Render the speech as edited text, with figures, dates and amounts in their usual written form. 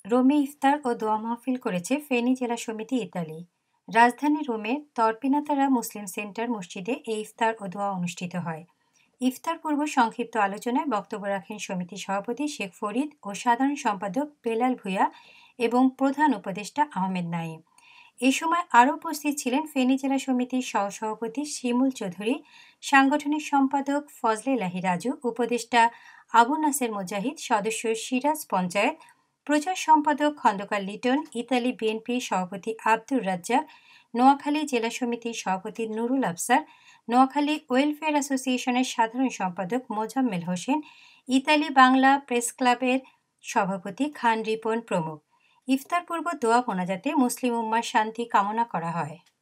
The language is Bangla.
রোমে ইফতার ও দোয়া মাহফিল করেছে ফেনী জেলা সমিতি ইতালি। রাজধানী রোমের তর্পিনাতারা মুসলিম সেন্টার মসজিদে এই ইফতার ও দোয়া অনুষ্ঠিত হয়। ইফতার পূর্ব সংক্ষিপ্ত আলোচনায় বক্তব্য রাখেন সমিতির সভাপতি শেখ ফরিদ ও সাধারণ সম্পাদক বেলাল ভূঁইয়া এবং প্রধান উপদেষ্টা আহমেদ নাঈম। এ সময় আরও উপস্থিত ছিলেন ফেনী জেলা সমিতির সহসভাপতি শিমুল চৌধুরী, সাংগঠনিক সম্পাদক ফজলে লাহি রাজু, উপদেষ্টা আবু নাসের মুজাহিদ, সদস্য সিরাজ পঞ্চায়েত, প্রচার সম্পাদক খন্দকার লিটন, ইতালি বিএনপি সভাপতি আব্দুর রাজ্জাক, নোয়াখালী জেলা সমিতির সভাপতি নুরুল আফসার, নোয়াখালী ওয়েলফেয়ার অ্যাসোসিয়েশনের সাধারণ সম্পাদক মোজাম্মেল হোসেন, ইতালি বাংলা প্রেস ক্লাবের সভাপতি খান রিপন প্রমুখ। ইফতার পূর্ব দোয়া মোনাজাতে মুসলিম উম্মার শান্তি কামনা করা হয়।